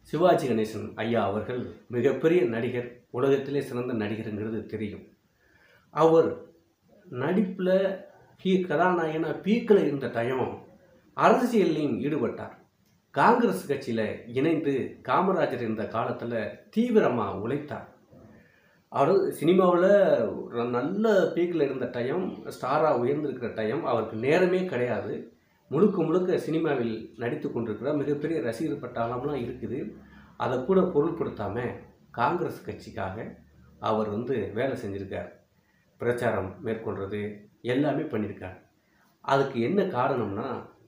சிவாஜி கணேசன் ஐயா அவர்கள் மிகப்பெரிய நடிகர், உலகத்திலே சிறந்த நடிகருங்கிறது தெரியும். அவர் நடிப்பில் கதாநாயகனாக பீக்கில் இருந்த டைம் அரசியல்லையும் ஈடுபட்டார். காங்கிரஸ் கட்சியில் இணைந்து காமராஜர் இருந்த காலத்தில் தீவிரமாக உழைத்தார். அவர் சினிமாவில் நல்ல பீக்கில் இருந்த டைம், ஸ்டாராக உயர்ந்திருக்கிற டைம் அவருக்கு நேரமே கிடையாது. முழுக்க முழுக்க சினிமாவில் நடித்து கொண்டிருக்கிற மிகப்பெரிய ரசிகர் பட்டாளம்லாம் இருக்குது. அதை கூட பொருள்படுத்தாமல் காங்கிரஸ் கட்சிக்காக அவர் வேலை செஞ்சுருக்கார். பிரச்சாரம் மேற்கொள்வது எல்லாமே பண்ணியிருக்கார். அதுக்கு என்ன காரணம்னா,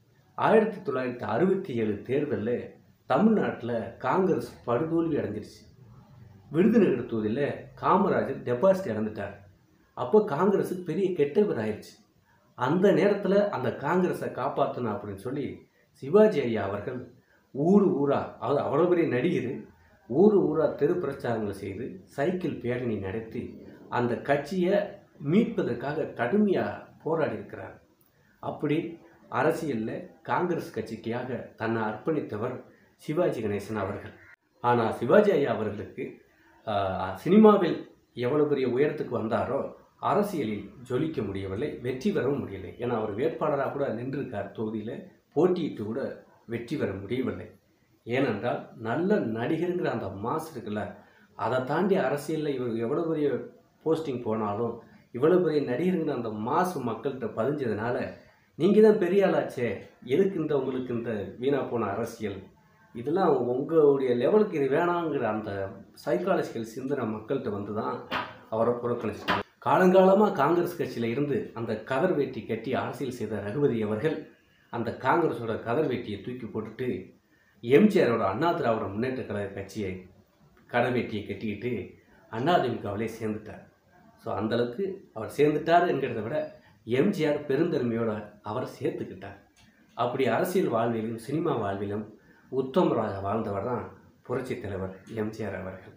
1967 தேர்தலில் தமிழ்நாட்டில் காங்கிரஸ் படுதோல்வி அடைஞ்சிருச்சு. விருதுநகர் தொகுதியில் காமராஜர் டெபாசிட் இழந்துட்டார். அப்போ காங்கிரஸுக்கு பெரிய கெட்ட பேர் ஆயிடுச்சு. அந்த நேரத்தில் அந்த காங்கிரஸை காப்பாற்றணும் அப்படின்னு சொல்லி சிவாஜி ஐயா அவர்கள் ஊராக அவ்வளோ பெரிய நடிகர், ஊராக தெரு பிரச்சாரங்களை செய்து சைக்கிள் பேரணி நடத்தி அந்த கட்சியை மீட்பதற்காக கடுமையாக போராடி இருக்கிறார். அப்படி அரசியலில் காங்கிரஸ் கட்சிக்காக தன்னை அர்ப்பணித்தவர் சிவாஜி கணேசன் அவர்கள். ஆனால் சிவாஜி ஐயா அவர்களுக்கு சினிமாவில் எவ்வளோ பெரிய உயரத்துக்கு வந்தாரோ அரசியலில் ஜொலிக்க முடியவில்லை, வெற்றி பெறவும் முடியலை. ஏன்னா அவர் வேட்பாளராக கூட நின்றிருக்கார், தொகுதியில் போட்டியிட்டு கூட வெற்றி பெற முடியவில்லை. ஏனென்றால் நல்ல நடிகருங்கிற அந்த மாஸ் இருக்குல்ல, அதை தாண்டி அரசியலில் இவர் எவ்வளோ பெரிய போஸ்டிங் போனாலும் இவ்வளோ பெரிய நடிகருங்கிற அந்த மாசு மக்கள்கிட்ட பதிஞ்சதுனால, நீங்கள் தான் பெரிய ஆளாச்சே, எதுக்கு உங்களுக்கு இந்த வீணாக போன அரசியல், இதெல்லாம் உங்களுடைய லெவலுக்கு இது வேணாங்கிற அந்த சைக்காலஜிக்கல் சிந்தனை மக்கள்கிட்ட தான் அவரை புறக்கணிச்சிட்டாங்க. காலங்காலமாக காங்கிரஸ் கட்சியில் இருந்து அந்த கதர் வேட்டி கட்டி அரசியல் செய்த ரகுபதி அவர்கள் அந்த காங்கிரஸோட கதர் வேட்டியை தூக்கி போட்டுட்டு எம்ஜிஆரோட அண்ணா திராவிட முன்னேற்ற கழக கட்சியை கதர் வேட்டியை கட்டிக்கிட்டு அதிமுகவிலே சேர்ந்துட்டார். ஸோ அந்தளவுக்கு அவர் சேர்ந்துட்டார் என்கிறத விட எம்ஜிஆர் பெருந்தன்மையோடு அவரை சேர்த்துக்கிட்டார். அப்படி அரசியல் வாழ்விலும் சினிமா வாழ்விலும் உத்தமராக வாழ்ந்தவர் தான் புரட்சித் தலைவர் எம்ஜிஆர் அவர்கள்.